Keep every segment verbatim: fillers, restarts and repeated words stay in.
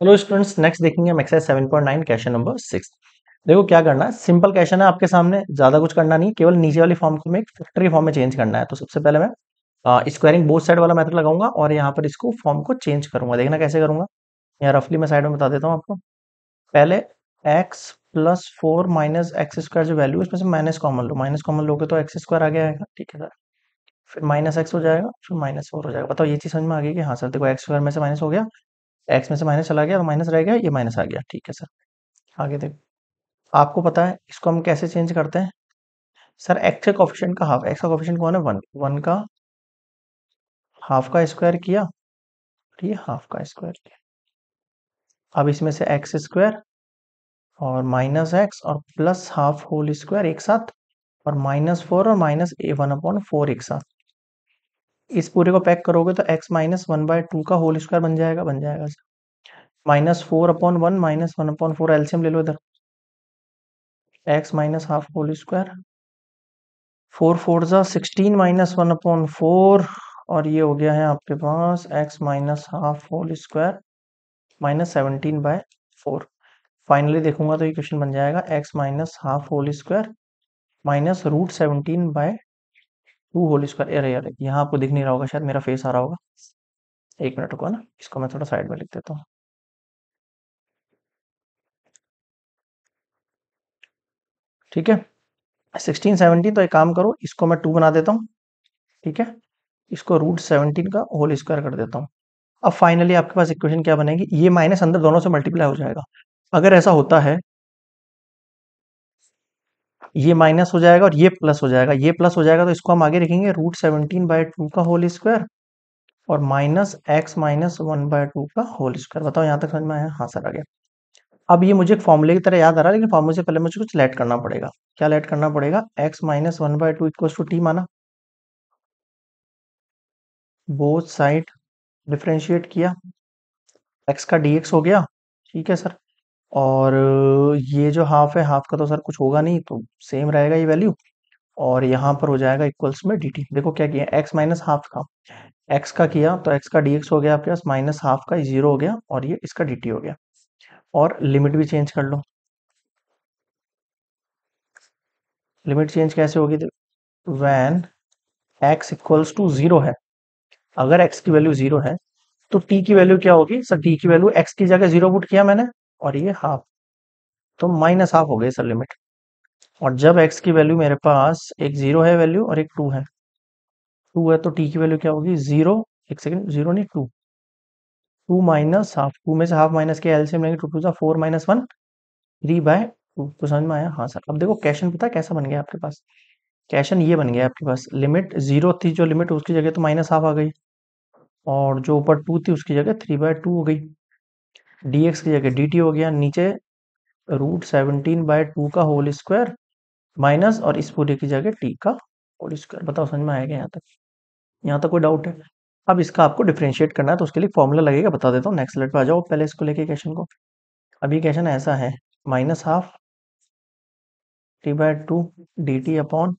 Hello students, next देखेंगे हम exercise seven point nine question number six. देखो क्या करना है, सिंपल क्वेश्चन है आपके सामने, ज्यादा कुछ करना नहीं, केवल नीचे वाली फॉर्म को मैं एक फैक्टर की फॉर्म में चेंज करना है। तो सबसे पहले मैं स्क्वायरिंग बोथ साइड वाला मेथड लगाऊंगा और यहाँ पर इसको फॉर्म को चेंज करूंगा। देखना कैसे करूंगा, यहाँ रफली मैं साइड में बता देता हूँ आपको। पहले x plus four minus x square जो वैल्यू है इसमें से माइनस कॉमन लो, माइनस कॉमन लोगे तो एक्स स्क्वायर आ गया आएगा, ठीक है सर। फिर माइनस एक्स हो जाएगा, फिर माइनस फोर हो जाएगा। बताओ ये चीज समझ में आ गई कि हाँ सर। देखो एक्स स्क्वायर में से माइनस हो गया, एक्स में से माइनस चला गया तो माइनस रह गया, ये माइनस आ गया, ठीक है सर। आगे देखो, आपको पता है इसको हम कैसे चेंज करते हैं। सर एक्स के कोफिशिएंट का हाफ, एक्स का कोफिशिएंट कौन है, वन, वन का हाफ का स्क्वायर किया, और ये हाफ का स्क्वायर किया। अब इसमें से एक्स स्क्वायर और माइनस एक्स और प्लस हाफ होल स्क्वायर एक साथ, और माइनस फोर और minus a one upon four एक साथ। इस पूरे को पैक करोगे तो x minus one by two का होल स्क्वायर बन जाएगा, बन जाएगा। Minus four upon one, minus one upon four, LCM ले लो इधर, x minus half whole square, four four जा sixteen minus one upon four, और ये हो गया है आपके पास x minus half whole square minus seventeen by four. Finally देखूंगा तो ये क्वेश्चन बन जाएगा x minus half whole square minus root seventeen by two whole square. अरे यार यहाँ आपको दिख नहीं रहा होगा, शायद मेरा फेस आ रहा होगा। एक मिनट रुको ना, इसको मैं थोड़ा साइड में लिख देता हूँ। ठीक है, सिक्सटीन सेवनटीन, तो एक काम करो, इसको मैं टू बना देता हूँ, ठीक है। इसको रूट सेवनटीन का होल स्क्वायर कर देता हूँ। अब फाइनली आपके पास इक्वेशन क्या बनेगी, ये माइनस अंदर दोनों से मल्टीप्लाई हो जाएगा। अगर ऐसा होता है, ये माइनस हो जाएगा और ये प्लस हो जाएगा, ये प्लस हो जाएगा तो इसको हम आगे लिखेंगे रूट सेवनटीन बाय टू का होल स्क्वायर और minus x minus one by two का होल स्क्वायर। बताओ यहाँ तक समझ में आया, हाँ सर आ गया। अब ये मुझे एक फॉर्मूले की तरह याद आ रहा है, लेकिन फॉर्मूले से पहले मुझे कुछ लेट करना पड़ेगा। क्या लेट करना पड़ेगा, x minus one by two equal to t माना, बोथ साइड डिफरेंशिएट किया, एक्स का डीएक्स हो गया, ठीक है सर। और ये जो हाफ है, हाफ का तो सर कुछ होगा नहीं, तो सेम रहेगा ये वैल्यू, और यहाँ पर हो जाएगा इक्वल्स में डी टी। देखो क्या किया, एक्स माइनस हाफ का, एक्स का किया तो एक्स का डीएक्स हो गया आपके पास, माइनस हाफ का जीरो हो गया, और ये इसका डी टी हो गया। और लिमिट भी चेंज कर लो। लिमिट चेंज कैसे होगी, when x equals to zero है, अगर एक्स की वैल्यू जीरो है तो टी की वैल्यू क्या होगी सर, टी की वैल्यू एक्स की जगह जीरो पुट किया मैंने, और ये हाफ, तो माइनस हाफ हो गई सर लिमिट। और जब एक्स की वैल्यू मेरे पास एक जीरो है वैल्यू और एक टू है, टू है तो टी की वैल्यू क्या होगी, जीरो, एक सेकंड, जीरो नहीं two, two minus half, two में से हाफ माइनस के एलसीएम लेंगे, टू टू सा four minus one, three by two. तो समझ में आया, हाँ सर। अब देखो क्वेश्चन पता है कैसा बन गया आपके पास, क्वेश्चन ये बन गया आपके पास, लिमिट जीरो थी जो लिमिट, उसकी जगह तो माइनस हाफ आ गई, और जो ऊपर टू थी उसकी जगह थ्री बाय टू हो गई, डीएक्स की जगह डी टी हो गया, नीचे रूट सेवनटीन बाय टू का होल स्क्वायर माइनस, और इस पूरे की जगह टी का होल स्क्वायर। बताओ समझ में आएगा यहाँ तक, यहाँ तक कोई डाउट है। अब इसका आपको डिफरेंशिएट करना है तो उसके लिए फॉर्मूला लगेगा, बता देता हूँ। नेक्स्ट स्लाइड पे आ जाओ, पहले इसको लेके क्वेश्चन को। अभी क्वेश्चन ऐसा है, minus half t by two d t upon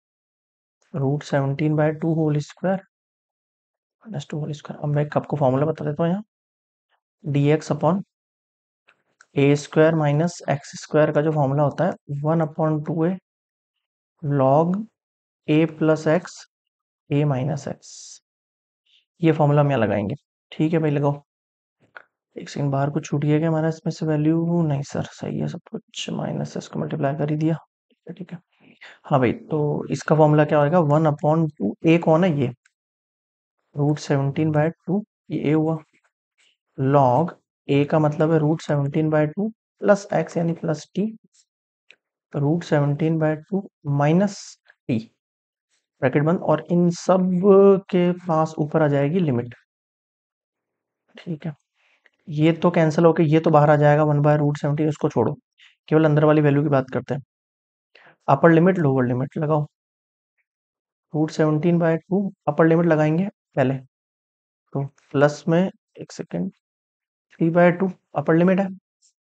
root seventeen by two whole square minus two whole square. अब मैं आपको फॉर्मूला बता देता हूँ यहाँ, d x upon a square minus x square का जो फॉर्मूला होता है, one upon two a log a plus x a minus x, ये फॉर्मूला हम यहाँ लगाएंगे। ठीक है भाई, लगाओ। एक सेकंड, बाहर कुछ छूट गया क्या हमारा इसमें से वैल्यू, नहीं सर सही है सब कुछ, माइनस से इसको मल्टीप्लाई कर ही दिया, ठीक है ठीक है। हाँ भाई, तो इसका फॉर्मूला क्या होगा, वन अपॉन टू, ए कौन है, ये रूट सेवनटीन बाय टू, ये ए हुआ, लॉग ए का मतलब है root seventeen by two plus x यानी plus t, root seventeen by two minus t, bracket बंद, और इन सब के पास ऊपर आ जाएगी लिमिट, ठीक है। ये तो कैंसिल होके ये तो बाहर आ जाएगा, वन बाय रूट सेवनटीन, उसको छोड़ो, केवल अंदर वाली वैल्यू की बात करते हैं। अपर लिमिट लोअर लिमिट लगाओ, root seventeen by two upper limit लगाएंगे पहले, तो प्लस में, एक second, three by two upper limit है,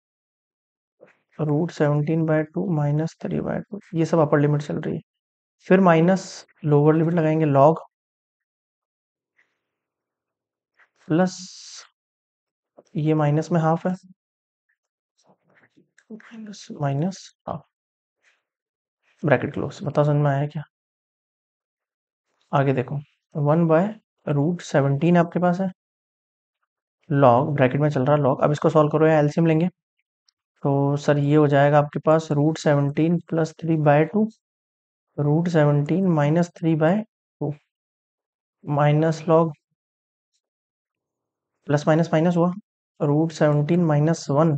root seventeen by two minus three by two, ये सब अपर लिमिट चल रही है। फिर माइनस लोअर लिमिट लगाएंगे, लॉग प्लस ये माइनस में हाफ है, minus minus half, bracket close. बताओ समझ में आया क्या? आगे देखो, वन बाय रूट सेवनटीन आपके पास है, लॉग ब्रैकेट में चल रहा है लॉग। अब इसको सॉल्व करो या एलसीएम लेंगे, तो सर ये हो जाएगा आपके पास root seventeen plus three by two, root seventeen minus three by two, minus log plus minus minus हुआ, root seventeen minus one,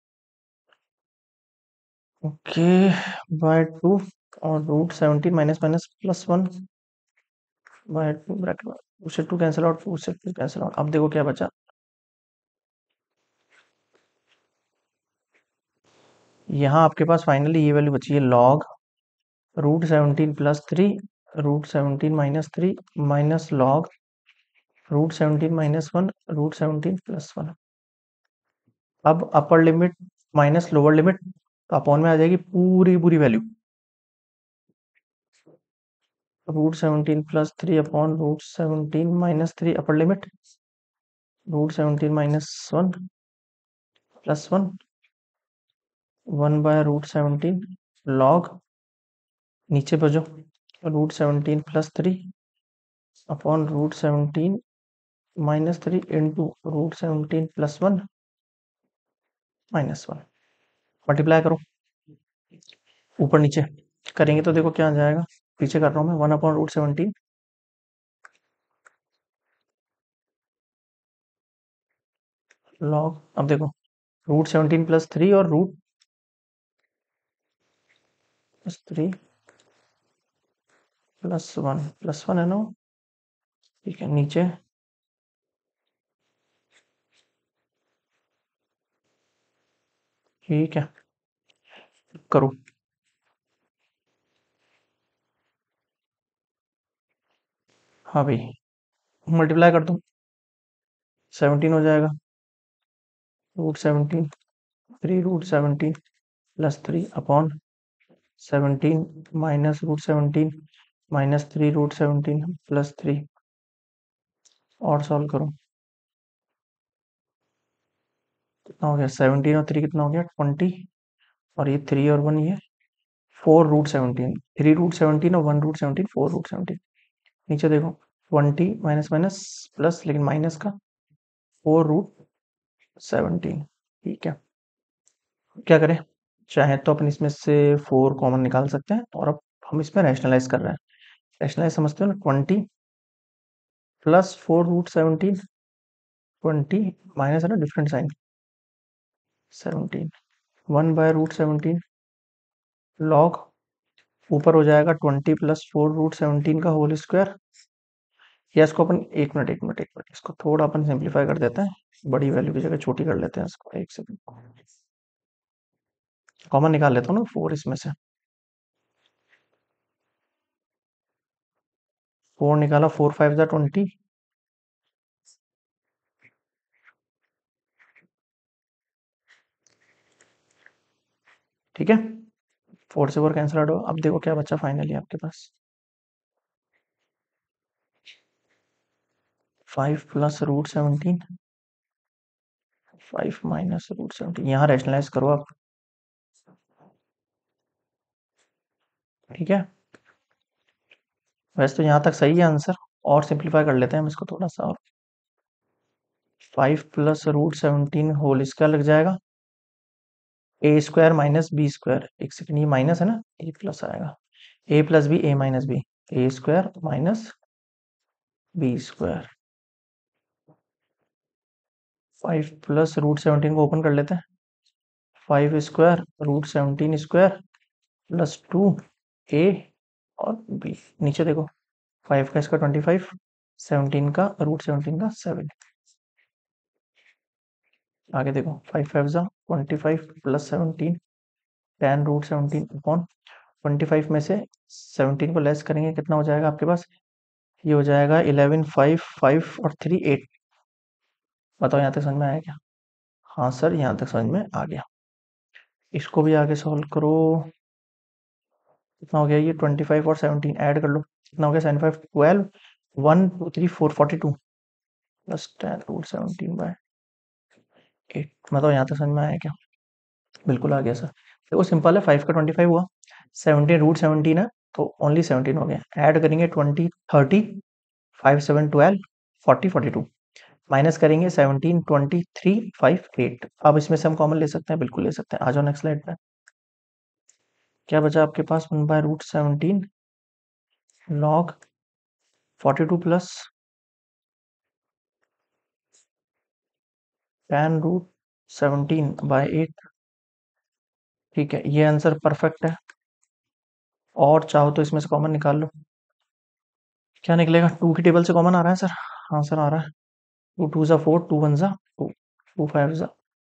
okay, by two, और root seventeen minus minus plus one by two, bracket में two से two cancel out, two से two cancel out. अब देखो क्या बचा, यहाँ आपके पास फाइनली ये वैल्यू बची है log root seventeen plus three, root seventeen minus three, minus log root seventeen minus one, root seventeen plus one. अब upper limit minus lower limit, तो अपॉन में आ जाएगी पूरी पूरी value, root seventeen plus three upon root seventeen minus three upper limit, root seventeen minus one plus one, one by root seventeen log, नीचे बचो root seventeen plus three upon root seventeen minus three into root seventeen plus one minus one, multiply करो ऊपर नीचे करेंगे तो देखो क्या आ जाएगा, पीछे कर रहा हूँ मैं, one upon root seventeen log, अब देखो रूट सेवनटीन प्लस थ्री और root plus three plus one, plus one है ना, ठीक है, नीचे ठीक है, करो, हाँ भाई, मल्टीप्लाई कर दो, सेवनटीन हो जाएगा, root seventeen, three root seventeen plus three upon seventeen minus root seventeen minus three root seventeen plus three, और सॉल्व करो, कितना हो गया, सेवनटीन और थ्री कितना हो गया, ट्वेंटी, और ये थ्री और वन ये four root seventeen, three root seventeen और one root seventeen, four root seventeen, नीचे देखो ट्वेंटी माइनस माइनस प्लस, लेकिन माइनस का, फोर रूट सेवनटीन, ठीक है। क्या करें, चाहे तो अपन इसमें से फोर कॉमन निकाल सकते हैं, और अब हम इसमें रैशनलाइज कर रहे हैं, रैशनलाइज समझते हो ना, twenty plus four root seventeen, twenty minus है ना different sign, seventeen, one by root seventeen log, ऊपर हो जाएगा twenty plus four root seventeen का होल स्क्वायर, या इसको अपन, एक मिनट एक मिनट एक मिनट इसको थोड़ा अपन सिंप्लीफाई कर देते हैं, बड़ी वैल्यू की जगह छोटी कर लेते हैं इसको, एक सेकंड, कॉमन निकाल लेता हूँ ना फोर इसमें से, फोर निकाला, फोर फाइव जा ट्वेंटी, ठीक है, फोर से फोर कैंसिल आउट हो, अब देखो क्या बचा फाइनली आपके पास, five plus root seventeen, five minus root seventeen, यहाँ रैशनलाइज करो आप, ठीक है, वैसे तो यहाँ तक सही है आंसर, और सिंप्लीफाई कर लेते हैं हम इसको थोड़ा सा, और five plus root seventeen whole square लग जाएगा, a square minus b square, एक सेकंड, ये माइनस है ना, ए प्लस आएगा, a plus b, a minus b, a square minus b square, five plus root seventeen को ओपन कर लेते हैं, five square root seventeen square plus two a और बी, नीचे देखो फाइव का इसका ट्वेंटी फाइव, सेवनटीन का रूट सेवनटीन का सेवन, आगे देखो फाइव फाइव जा twenty five plus seventeen, ten root seventeen upon twenty five में से सेवनटीन को लेस करेंगे, कितना हो जाएगा आपके पास, ये हो जाएगा इलेवन, फाइव, फाइव और थ्री एट। बताओ यहाँ तक समझ में आया क्या? हाँ सर, यहाँ तक समझ में आ गया, इसको भी आगे सॉल्व करो, कितना हो गया, ये ट्वेंटी फाइव और सेवनटीन ऐड कर लो, कितना हो गया, seven five twelve, one two three four, forty two plus ten root seventeen by eight मतलब यहाँ तक समझ में आया क्या? बिल्कुल आ गया सर। देखो सिंपल है, फाइव का ट्वेंटी फाइव हुआ, सेवनटीन रूट सेवनटीन है तो ओनली सेवनटीन हो गया। ऐड करेंगे twenty thirty, five seven twelve, forty forty two, minus करेंगे seventeen twenty three five eight. अब इसमें से हम कॉमन ले सकते हैं, बिल्कुल ले सकते हैं। आ जाओ नेक्स्ट स्लाइड पे। क्या बचा आपके पास? One by root seventeen log forty two plus ten root seventeen by eight. ठीक है, ये आंसर परफेक्ट है। और चाहो तो इसमें से कॉमन निकाल लो। क्या निकलेगा? टू की टेबल से कॉमन आ रहा है सर। हाँ सर आ रहा है। टू टू ज़ा फोर, टू वन ज़ा टू, टू फाइव ज़ा,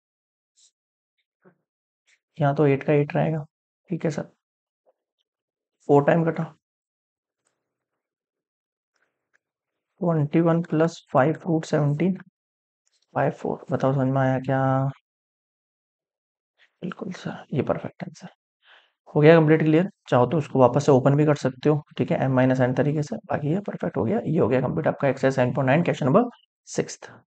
यहाँ तो एट का एट रहेगा। ठीक है सर, फोर टाइम कटा। Twenty one plus five root seventeen, five four. बताओ समझ में आया क्या? बिल्कुल सर, ये परफेक्ट आंसर हो गया। Complete clear. चाहो तो उसको वापस से ओपन भी कर सकते हो, ठीक है, एम माइनस एन तरीके से। बाकी ये परफेक्ट हो गया। ये हो गया कंप्लीट आपका exercise nine point nine question number six.